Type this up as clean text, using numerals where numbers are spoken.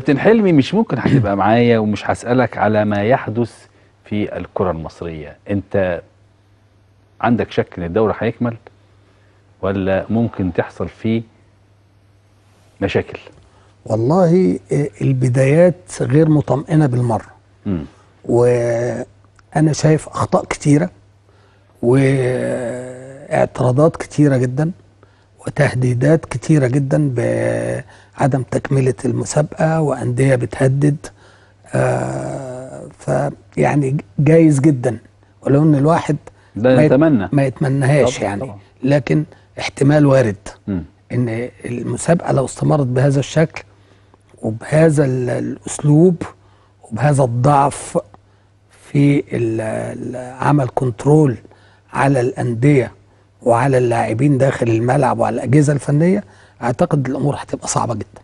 كابتن حلمي مش ممكن هتبقى معايا ومش هسألك على ما يحدث في الكرة المصرية. انت عندك شك ان الدوري هيكمل ولا ممكن تحصل فيه مشاكل؟ والله البدايات غير مطمئنة بالمرة. وأنا شايف أخطاء كتيرة واعتراضات كتيرة جدا وتهديدات كتيرة جدا بعدم تكملة المسابقة وأندية بتهدد. فيعني جايز جدا، ولو ان الواحد ما يتمناهاش طبعا يعني طبعا. لكن احتمال وارد ان المسابقة لو استمرت بهذا الشكل وبهذا الاسلوب وبهذا الضعف في عمل كنترول على الأندية وعلى اللاعبين داخل الملعب وعلى الأجهزة الفنية، اعتقد الامور هتبقى صعبة جدا.